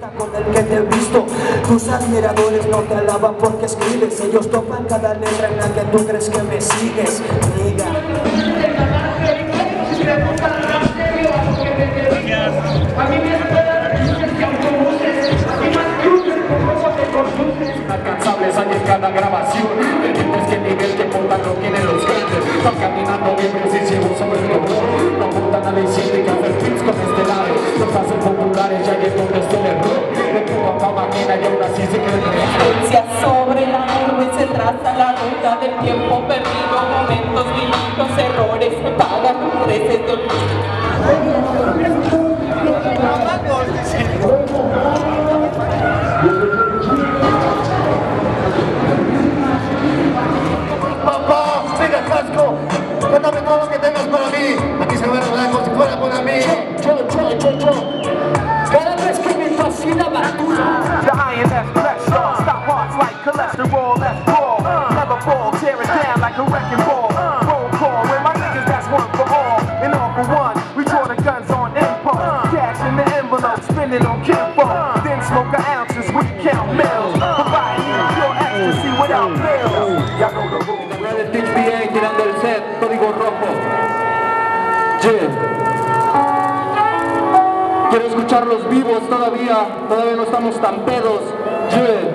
con el que te he visto. Tus admiradores no te alaban porque escribes, ellos topan cada letra en la que tú crees que me sigues, niga. A mí me inalcanzables hay en cada grabación. Entiendes que el nivel que montan no tienen los grandes. Van caminando bien precisivos sobre el motor. No apuntan a la izquierda y que hacer tips con este lado. Los hacen populares ya que es donde está el error. De puta máquina y aún así se creen reales. Sobre la nube se traza la ruta del tiempo perdido. Momentos diminutos, errores se pagan con creces de olvido. Cuéntame todo lo que tengas para mí. Aquí se va a arreglar como si fuera por mí. Cada vez que me fascina Baratulo. The INS press start, stop hearts like cholesterol, let's brawl. Never fall, tear it down like a wrecking ball. Roll call, with my niggas, that's one for all. And all for one, we draw the guns on impulse. Cash in the envelope, spend it on kinfolk. Then smoke the ounces, we count mils. Providing you pure ecstasy without bills. Y'all know the rules. Teach BA tirando el set, código rojo. Yeah. Quiero escucharlos vivos todavía no estamos tan pedos. Yeah.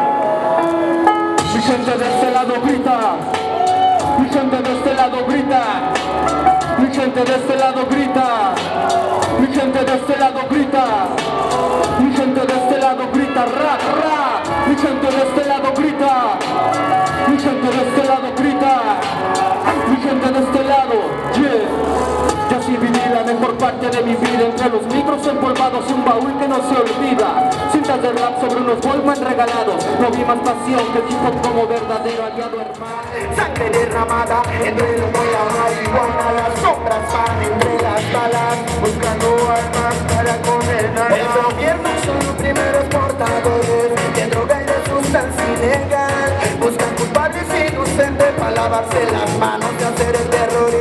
Mi gente de este lado grita. Mi gente de este lado grita. Mi gente de este lado grita. Mi gente de este lado grita. Mi gente de este lado grita. Ra, ra. Mi gente de este lado grita. Mi gente de este lado grita. Mi gente de este lado, yeah. Yo sí viví la mejor parte de mi vida entre los micros empolvados y un baúl que no se olvida. Cintas de rap sobre unos Wallman regalados. No vi más pasión que el hip hop como verdadero aliado, hermano. Sangre derramada entre los de la marihuana. Las sombras van entre las balas, buscando armas para condenar. El gobierno son los primeros portadores de droga y de sustancia ilegal. Buscan culpables inocentes para lavarse las manos de hacer el terror.